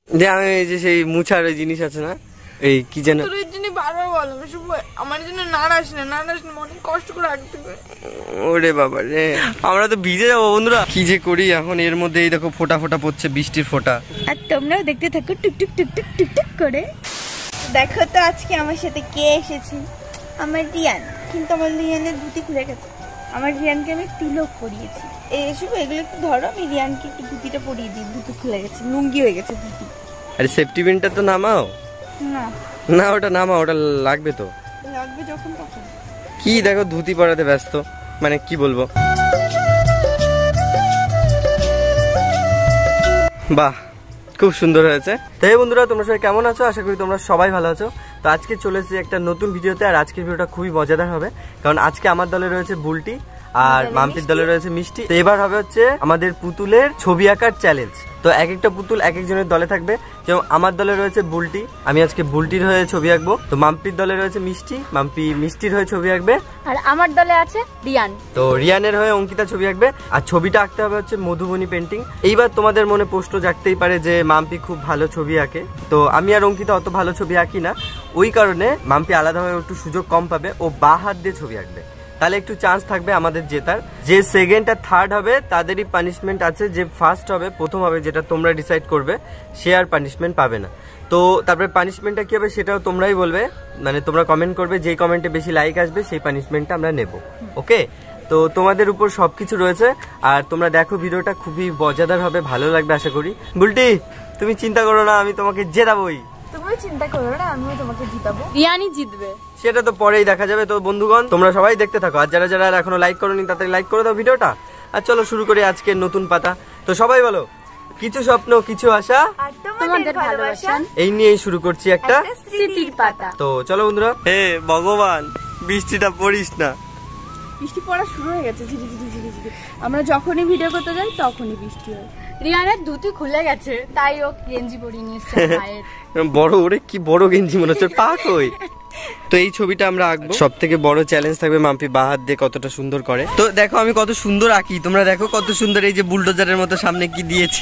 যে আমি এই যে সেই মুছার ওই জিনিস আছে না, এই কি যেন বারবার বলো আমার জন্য নারাজ না অনেক কষ্ট করে রাখতে হবে। ওরে বাবা রে, আমরা তো ভিজে যাবো বন্ধুরা। কি যে করি এখন, এর মধ্যে এই দেখো ফোঁটা ফোঁটা পড়ছে, বৃষ্টির ফোঁটা। আর তোমরাও দেখতে থাকো টুকটুক টুকটুক টুকটুক করে। দেখো তো আজকে আমার সাথে কে এসেছে, আমার রিয়ান। কিন্তু আমার রিয়ানের ধুতি খুলে গেছে। আমার রিয়ানকে আমি তিলক পরিয়েছি। এসব এগুলো একটু ধরো, আমি রিয়ানকে একটু ধুতিটা পরিয়ে দিই। ধুতি খুলে গেছে, লুঙ্গি হয়ে গেছে ধুতি। আরে সেফটি পিনটা তো নামাও না না, ওটা নামাও, ওটা লাগবে তো। লাগবে যখন তখন। কি দেখো ধুতি পরাতে ব্যস্ত, মানে কি বলবো। বাহ, খুব সুন্দর হয়েছে। তাই বন্ধুরা, তোমরা সবাই কেমন আছো? আশা করি তোমরা সবাই ভালো আছো। তো আজকে চলে এসেছি একটা নতুন ভিডিওতে। আর আজকের ভিডিওটা খুবই মজাদার হবে, কারণ আজকে আমার দলে রয়েছে বুলটি আর মাম্পির দলে রয়েছে মিষ্টি। তো এবার হবে হচ্ছে আমাদের পুতুলের ছবি আঁকার চ্যালেঞ্জ। তো এক একটা পুতুল এক একজনের দলে থাকবে। যেমন আমার দলে রয়েছে বুলটি, আমি আজকে বুলটির হয়ে ছবি আঁকবো। তো মাম্পির দলে রয়েছে মিষ্টি, মাম্পি মিষ্টির হয়ে ছবি আঁকবে। আর আমার দলে আছে রিয়ান, তো রিয়ানের হয়ে অঙ্কিতা ছবি আঁকবে। আর ছবিটা আঁকতে হবে হচ্ছে মধুবনী পেন্টিং। এইবার তোমাদের মনে প্রশ্ন জাগতেই পারে যে মাম্পি খুব ভালো ছবি আঁকে, তো আমি আর অঙ্কিতা অত ভালো ছবি আঁকি না। ওই কারণে মাম্পি আলাদাভাবে একটু সুযোগ কম পাবে, ও বা হাত দিয়ে ছবি আঁকবে। তাহলে একটু চান্স থাকবে আমাদের জেতার। যে সেকেন্ড আর থার্ড হবে তাদেরই পানিশমেন্ট আছে, যে ফার্স্ট হবে প্রথম হবে যেটা তোমরা ডিসাইড করবে, সে আর পানিশমেন্ট পাবে না। তো তারপরে পানিশমেন্টটা কি হবে সেটাও তোমরাই বলবে, মানে তোমরা কমেন্ট করবে, যেই কমেন্টে বেশি লাইক আসবে সেই পানিশমেন্টটা আমরা নেব। ওকে, তো তোমাদের উপর সবকিছু রয়েছে। আর তোমরা দেখো ভিডিওটা, খুবই মজাদার হবে, ভালো লাগবে আশা করি। বুলটি, তুমি চিন্তা করো না, আমি তোমাকে জেতাবই। তুমি চিন্তা করো না, আমিও তোমাকে জিতাবো। রিয়ানই জিতবে, সেটা তো পরেই দেখা যাবে। তো বন্ধুগণ, তোমরা সবাই দেখতে থাকো। আর যারা যারা এখনো লাইক করোনি তাড়াতাড়ি লাইক করে দাও ভিডিওটা। আর চলো শুরু করি আজকের নতুন পাতা। তো সবাই বলো, কিছু স্বপ্ন কিছু আশা আর তোমাদের ভালোবাসা, এই নিয়েই শুরু করছি একটা স্মৃতির পাতা। তো চলো বন্ধুরা। হে ভগবান, বৃষ্টিটা পড়িস না। বৃষ্টি পড়া শুরু হয়ে গেছে ঝিরি ঝিরি ঝিরি ঝিরি। আমরা যখনই ভিডিও করতে যাই তখনই বৃষ্টি হয়। রিয়ানের ধুতি খুলে গেছে, তাই ও গেঞ্জি পরিয়ে নিয়েছে মায়ের। বড়, ওরে কি বড় গেঞ্জি মনে হচ্ছে, পাক হই। তো এই ছবিটা আমরা আঁকবো। সব থেকে বড় চ্যালেঞ্জ থাকবে মাম্পি বাহাত দিয়ে কতটা সুন্দর করে। তো দেখো আমি কত সুন্দর আঁকি, তোমরা দেখো কত সুন্দর। এই যে বুলডোজারের মতো সামনে কি দিয়েছি,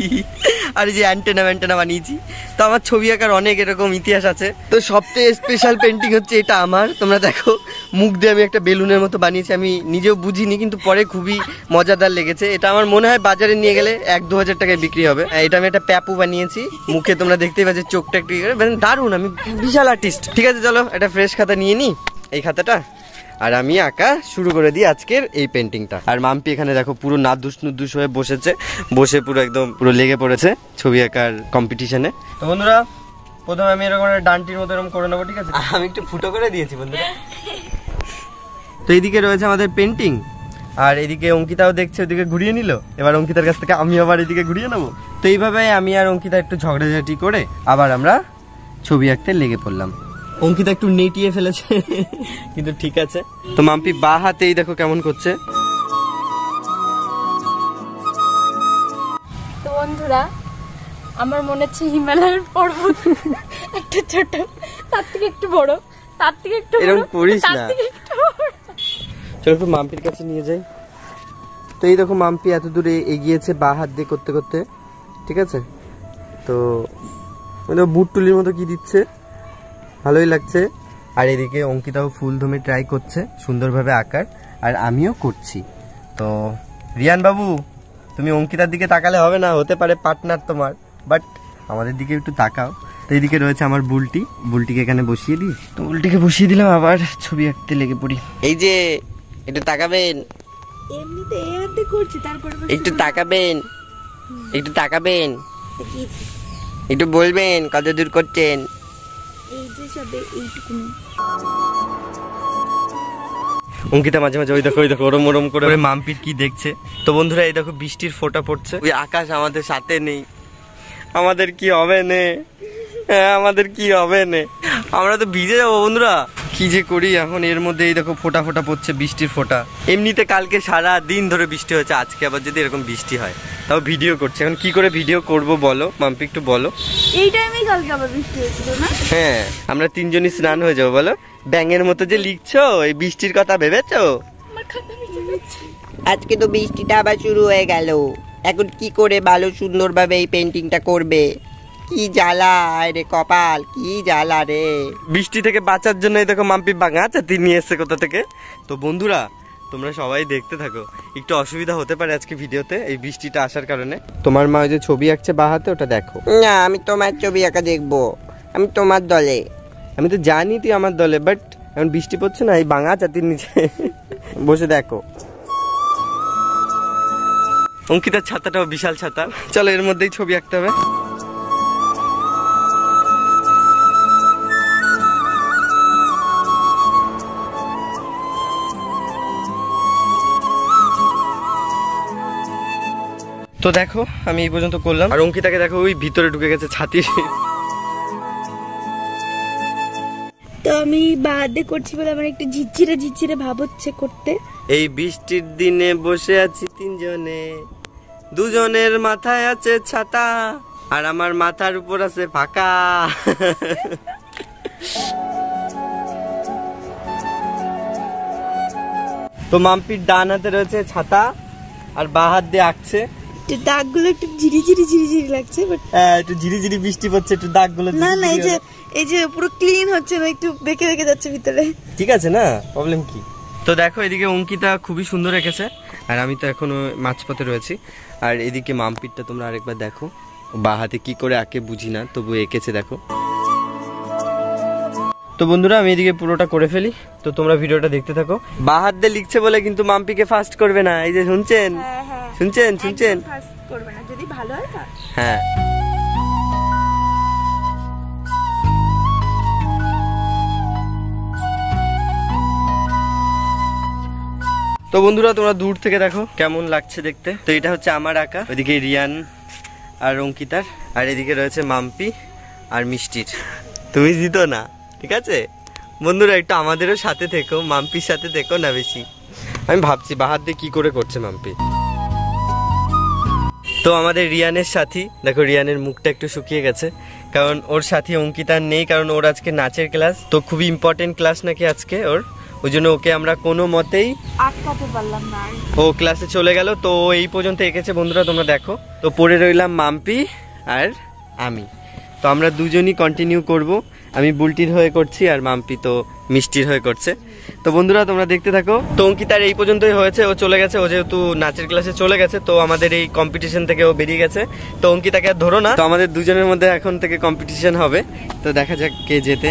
আর এই যে অ্যান্টেনা বানিয়েছি। তো আমার ছবি আঁকার অনেক এরকম ইতিহাস আছে। তো সবচেয়ে স্পেশাল পেন্টিং হচ্ছে এটা আমার। তোমরা দেখো মুখ দিয়ে আমি একটা বেলুনের মতো বানিয়েছি, আমি নিজেও বুঝিনি, কিন্তু পরে খুবই মজাদার লেগেছে। এটা আমার মনে হয় বাজারে নিয়ে গেলে 1-2 হাজার টাকায় বিক্রি হবে। এটা আমি একটা প্যাপু বানিয়েছি, মুখে তোমরা দেখতেই পাচ্ছ চোখটা একটু দারুণ, আমি বিশাল আর্টিস্ট। ঠিক আছে চলো একটা ফ্রেশ খাতা নিয়ে নি, এই খাতাটা, আর আমি আঁকা শুরু করে দিই আজকের এই পেন্টিংটা। আর মাম্পি এখানে দেখো পুরো নাদুস হয়ে বসেছে, বসে পুরো একদম পুরো লেগে পড়েছে ছবি আঁকার কম্পিটিশনে। তো বন্ধুরা, প্রথমে আমি এরকম একটা ডান্টির মতো এরকম করে নেবো, ঠিক আছে? আমি একটু ফুটো করে দিয়েছি বন্ধুরা। তো এইদিকে রয়েছে আমাদের পেন্টিং, আর এদিকে অঙ্কিতাও দেখছে, ওদিকে ঘুরিয়ে নিল। এবার অঙ্কিতার কাছ থেকে আমি আবার এদিকে ঘুরিয়ে নেবো। তো এইভাবে আমি আর অঙ্কিতা একটু ঝগড়াঝাটি করে আবার আমরা ছবি আঁকতে লেগে পড়লাম। অঙ্কিতা একটু নেটিয়ে ফেলেছে, কিন্তু ঠিক আছে। তো মাম্পি বা হাতেই দেখো কেমন করছে। তো বন্ধুরা, আমার মনে হচ্ছে হিমালয়ের পর্বত, একটা ছোট, তার থেকে একটু বড়, তার থেকে একটু এরকম করিস না। চলো একটু মাম্পির কাছে নিয়ে যাই। তো এই দেখো মাম্পি এত দূরে এগিয়েছে বা হাত দিয়ে করতে করতে, ঠিক আছে? তো বুট টুলির মতো কি দিচ্ছে, ভালোই লাগছে। আর এদিকে অঙ্কিতাও ফুল ধমে ট্রাই করছে সুন্দরভাবে আঁকার, আর আমিও করছি। তো রিয়ান বাবু, তুমি অঙ্কিতার দিকে তাকালে হবে না, হতে পারে পার্টনার তোমার, বাট আমাদের দিকে একটু তাকাও। তো এইদিকে রয়েছে আমার বুলটি, বুলটিকে এখানে বসিয়ে দিই। তো বুলটিকে বসিয়ে দিলাম, আবার ছবি আঁকতে লেগে পড়ি। এই যে একটু তাকাবেন, এমনিতে এই হাতে করছি, তারপরে একটু তাকাবেন, একটু তাকাবেন, একটু বলবেন কত দূর করছেন। এই যে সবে এইটুকুনি। অঙ্কিতা মাঝে মাঝে ওই দেখো ওরম করে মাম্পির কি দেখছে। তো বন্ধুরা, এই দেখো বৃষ্টির ফোঁটা পড়ছে, ওই আকাশ আমাদের সাথে নেই। আমাদের কি হবে নে, আমাদের কি হবে নে, আমরা তো ভিজে যাবো বন্ধুরা। কি যে করি এখন, এর মধ্যে এই দেখো ফোঁটা ফোঁটা পড়ছে, বৃষ্টির ফোঁটা। এমনিতে কালকে সারা দিন ধরে বৃষ্টি হয়েছে, আজকে আবার যদি এরকম বৃষ্টি হয়, তাও ভিডিও করছে। এখন কি করে ভিডিও করব বলো মাম্পি, একটু বলো। এই টাইমেই কালকে আবার বৃষ্টি হয়েছিল না? হ্যাঁ, আমরা তিনজনই স্নান হয়ে যাবো। বলো, ব্যাঙের মতো যে লিখছো, এই বৃষ্টির কথা ভেবেছো? আজকে তো বৃষ্টিটা আবার শুরু হয়ে গেল, এখন কি করে ভালো সুন্দরভাবে এই পেন্টিংটা করবে? কি জ্বালা রে কপাল, কি জ্বালা রে। বৃষ্টি থেকে বাঁচার জন্য দেখো মাম্পি বাঙা চাতি নিয়ে এসছে কোথা থেকে। তো বন্ধুরা তোমরা সবাই দেখতে থাকো, একটু অসুবিধা হতে পারে আজকে ভিডিওতে এই বৃষ্টিটা আসার কারণে। তোমার মা ওই যে ছবি আঁকছে বাহাতে, ওটা দেখো। না আমি তোমার ছবি আঁকা দেখবো, আমি তোমার দলে। আমি তো জানি তুই আমার দলে, বাট এখন বৃষ্টি পড়ছে না, এই বাঙা চাতির নিচে বসে দেখো। অঙ্কিতার ছাতাটাও বিশাল ছাতা, চলো এর মধ্যেই ছবি আঁকতে হবে। তো দেখো আমি এই পর্যন্ত করলাম, আর অঙ্কিতাকে দেখো ওই ভিতরে ঢুকে গেছে ছাতির। তো আমি বাদে করছি বলে আমার একটু ঝিরঝিরে ঝিরঝিরে ভাব হচ্ছে করতে। এই বৃষ্টির দিনে বসে আছি তিনজনে, দুজনের মাথায় আছে ছাতা আর আমার মাথার উপর আছে ফাঁকা। তো মাম্পির ডান হাতে রয়েছে ছাতা আর বাঁ হাত দিয়ে আঁকছে। দাগগুলো একটু ঝিরিঝিরি ঝিরিঝিরি লাগছে, বাট একটু ঝিরিঝিরি বৃষ্টি পড়ছে, একটু দাগগুলো না না এই যে পুরো ক্লিন হচ্ছে না, একটু বেঁকে বেঁকে যাচ্ছে ভিতরে। ঠিক আছে না, প্রবলেম কি। তো দেখো এদিকে অঙ্কিতা খুবই সুন্দর এঁকেছে, আর আমি তো এখনো মাঝপথে রয়েছি। আর এদিকে মাম্পিরটা তোমরা আরেকবার দেখো, বাঁ হাতে কি করে আঁকে বুঝি না, তবু এঁকেছে দেখো। তো বন্ধুরা আমি এদিকে পুরোটা করে ফেলি, তো তোমরা ভিডিওটা দেখতে থাকো। বাঁ হাত দিয়ে লিখছে বলে কিন্তু মাম্পিকে ফার্স্ট করবে না, এই যে শুনছেন শুনছেন শুনছেন, করবে না, যদি ভালো হয় তা। হ্যাঁ তো বন্ধুরা তোমরা দূর থেকে দেখো কেমন লাগছে দেখতে। তো এটা হচ্ছে আমার আঁকা, ওইদিকে রিয়ান আর অঙ্কিতার, আর এদিকে রয়েছে মাম্পি আর মিষ্টির। তুমি জিতো না, ঠিক আছে বন্ধুরা, একটু আমাদেরও সাথে থেকো, মাম্পির সাথে থেকো না বেশি। আমি ভাবছি বাহার দিয়ে কি করে করছে মাম্পি। তো আমাদের রিয়ানের সাথী দেখো, রিয়ানের মুখটা একটু শুকিয়ে গেছে, কারণ ওর সাথী অঙ্কিতার নেই, কারণ ওর আজকে নাচের ক্লাস, তো খুবই ইম্পর্টেন্ট ক্লাস নাকি আজকে ওর, ওই জন্য ওকে আমরা কোনো মতেই আটকাতে পারলাম না। ও ক্লাসে চলে গেল। তো এই পর্যন্ত এঁকেছে বন্ধুরা, তোমরা দেখো। তো পড়ে রইলাম মাম্পি আর আমি, তো আমরা দুজনই কন্টিনিউ করব। আমি বুলটির হয়ে করছি আর মাম্পি তো মিষ্টির হয়ে করছে। তো বন্ধুরা তোমরা দেখতে থাকো। তো অঙ্কিতার এই পর্যন্তই হয়েছে, ও চলে গেছে, ও যেহেতু নাচের ক্লাসে চলে গেছে, তো আমাদের এই কম্পিটিশন থেকে ও বেরিয়ে গেছে। তো অঙ্কিতাকে আর ধরো না, তো আমাদের দুজনের মধ্যে এখন থেকে কম্পিটিশন হবে, তো দেখা যাক কে জেতে।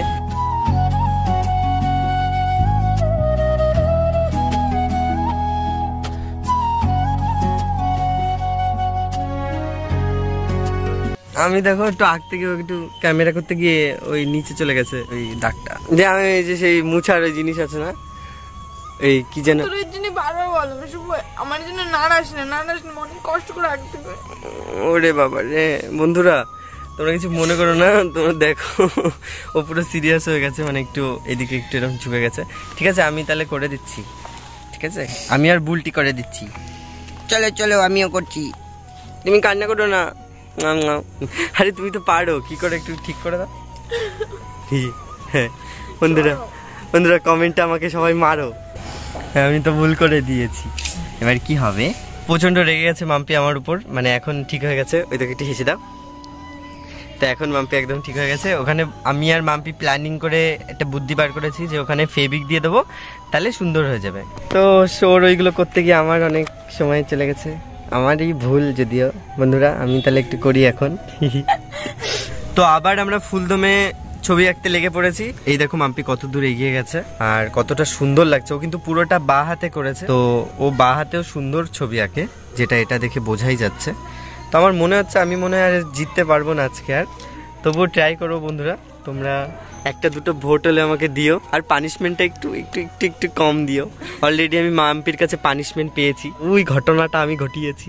আমি দেখো একটু আঁকতে গিয়ে একটু ক্যামেরা করতে গিয়ে ওই নিচে চলে গেছে ওই দাগটা, যে আমি এই যে সেই মুছার ওই জিনিস আছে না, এই কি যেন, আমার জন্য নাড়াস না অনেক কষ্ট করে আঁকতে। ওরে বাবা রে। বন্ধুরা তোমরা কিছু মনে করো না, তোমরা দেখো ও পুরো সিরিয়াস হয়ে গেছে, মানে একটু এদিকে একটু এরকম ঝুঁকে গেছে। ঠিক আছে আমি তাহলে করে দিচ্ছি, ঠিক আছে আমি আর বুলটি করে দিচ্ছি। চলো চলো আমিও করছি, তুমি কান্না করো না। আরে তুমি তো পারো, কি করে একটু ঠিক করে দাও। হ্যাঁ বন্ধুরা কমেন্টে আমাকে সবাই মারো, আমি তো ভুল করে দিয়েছি। এবার কি হবে, প্রচন্ড রেগে গেছে মাম্পি আমার উপর, মানে এখন ঠিক হয়ে গেছে। ওই দিকে একটু হেসে দাও। তো এখন মাম্পি একদম ঠিক হয়ে গেছে। ওখানে আমি আর মাম্পি প্ল্যানিং করে একটা বুদ্ধি বার করেছি যে ওখানে ফেব্রিক দিয়ে দেবো, তাহলে সুন্দর হয়ে যাবে। তো শোর ওইগুলো করতে গিয়ে আমার অনেক সময় চলে গেছে, আমারই ভুল যদিও। বন্ধুরা আমি তাহলে একটু করি এখন। তো আবার আমরা ফুলদমে ছবি আঁকতে লেগে পড়েছি। এই দেখো মাম্পি কত দূর এগিয়ে গেছে আর কতটা সুন্দর লাগছে। ও কিন্তু পুরোটা বাঁ হাতে করেছে, তো ও বাঁ হাতেও সুন্দর ছবি আঁকে, যেটা এটা দেখে বোঝাই যাচ্ছে। তো আমার মনে হচ্ছে আমি মনে হয় আর জিততে পারবো না আজকে আর, তবুও ট্রাই করবো। বন্ধুরা তোমরা একটা দুটো ভোট হলে আমাকে দিও, আর পানিশমেন্টটা একটু একটু একটু একটু কম দিও। অলরেডি আমি মাম্পির কাছে পানিশমেন্ট পেয়েছি, ওই ঘটনাটা আমি ঘটিয়েছি।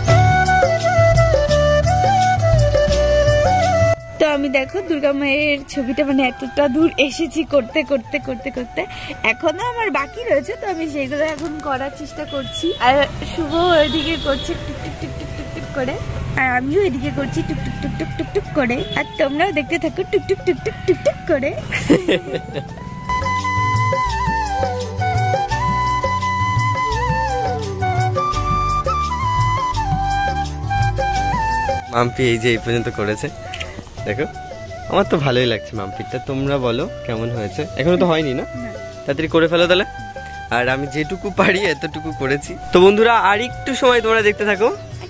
তো আমি দেখো দুর্গা মায়ের ছবিটা মানে এতটা দূর এসেছি করতে করতে করতে করতে, এখনো আমার বাকি রয়েছে, তো আমি সেইগুলো এখন করার চেষ্টা করছি। আর শুভ ওইদিকে করছে টুকটুক টুকটুক টুকটুক করে, আর আমিও এদিকে করছি টুকটুক টুকটুক টুকটুক করে, আর তোমরাও দেখতে থাকো টুকটুক টুকটুক টুকটুক করে। মাম্পি এই যে এই পর্যন্ত করেছে, দেখো আমার তো ভালোই লাগছে মাম্পিটা, তোমরা বলো কেমন হয়েছে? এখনো তো হয়নি না, তাড়াতাড়ি করে ফেলো তাহলে। আর আমি যেটুকু পারি এতটুকু করেছি। তো বন্ধুরা আর একটু সময় তোমরা দেখতে থাকো,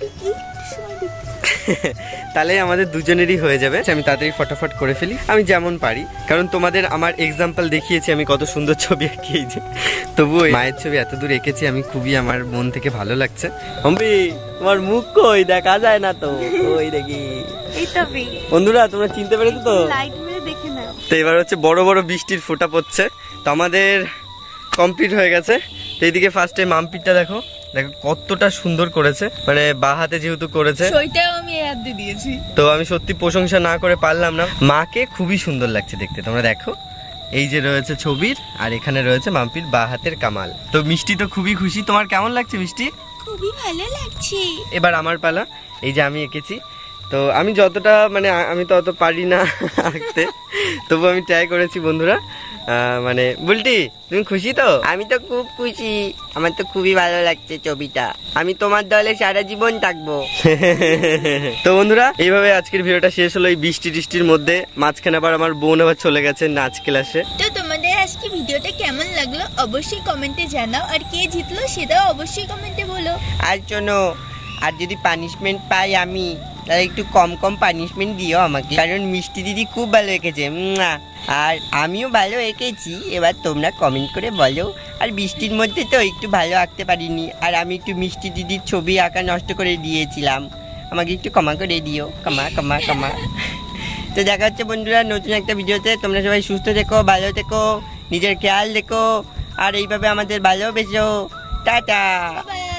তাহলে আমাদের দুজনেরই হয়ে যাবে। আমি তাড়াতাড়ি ফটাফট করে ফেলি আমি যেমন পারি, কারণ তোমাদের আমার এক্সাম্পল দেখিয়েছি আমি কত সুন্দর ছবি এঁকেছি। তবু মায়ের ছবি এত দূর এঁকেছি আমি, খুবই আমার মন থেকে ভালো লাগছে। মাম্পি তোমার মুখ কই, দেখা যায় না তো, ওই দেখি। বন্ধুরা তোমরা চিনতে পেরেছো তো? তো এবার হচ্ছে বড় বড় বৃষ্টির ফোঁটা পড়ছে। তো আমাদের কমপ্লিট হয়ে গেছে। তো এইদিকে ফার্স্টে মাম্পিটা দেখো, দেখো কতটা সুন্দর করেছে, মানে বা হাতে যেহেতু করেছে আমি হাত দিয়ে দিয়েছি। তো আমি সত্যি প্রশংসা না করে পারলাম না। মাকে খুবই সুন্দর লাগছে দেখতে, তোমরা দেখো এই যে রয়েছে ছবির, আর এখানে রয়েছে মাম্পির বা হাতের কামাল। তো মিষ্টি তো খুবই খুশি। তোমার কেমন লাগছে মিষ্টি? খুবই ভালো লাগছে। এবার আমার পালা। এই যে আমি এঁকেছি, তো আমি যতটা মানে আমি তো অত পারি না আঁকতে, তবু আমি ট্রাই করেছি বন্ধুরা। মানে বুলটি তুমি খুশি তো? আমি তো খুব খুশি, আমার তো খুবই ভালো লাগছে ছবিটা, আমি তোমার দলে সারা জীবন থাকবো। তো বন্ধুরা এইভাবে আজকের ভিডিওটা শেষ হলো এই বৃষ্টি টিষ্টির মধ্যে। মাঝখানে আবার আমার বোন আবার চলে গেছে নাচ ক্লাসে। তো তোমাদের আজকে ভিডিওটা কেমন লাগলো অবশ্যই কমেন্টে জানাও, আর কে জিতলো সেটাও অবশ্যই কমেন্টে বলো। আর শোনো, আর যদি পানিশমেন্ট পাই আমি, তাহলে একটু কম কম পানিশমেন্ট দিও আমাকে, কারণ মিষ্টি দিদি খুব ভালো এঁকেছে, আর আমিও ভালো এঁকেছি। এবার তোমরা কমেন্ট করে বলো। আর বৃষ্টির মধ্যে তো একটু ভালো আঁকতে পারিনি, আর আমি একটু মিষ্টি দিদির ছবি আঁকা নষ্ট করে দিয়েছিলাম, আমাকে একটু ক্ষমা করে দিও, ক্ষমা ক্ষমা ক্ষমা। তো দেখা হচ্ছে বন্ধুরা নতুন একটা ভিডিওতে। তোমরা সবাই সুস্থ থেকো, ভালো থেকো, নিজের খেয়াল রেখো, আর এইভাবে আমাদের ভালোবেসো। টাটা।